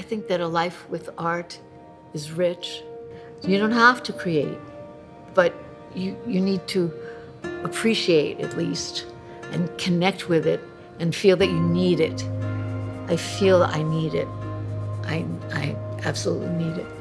think that a life with art is rich. You don't have to create, but you need to appreciate at least and connect with it and feel that you need it. I feel I need it. I absolutely need it.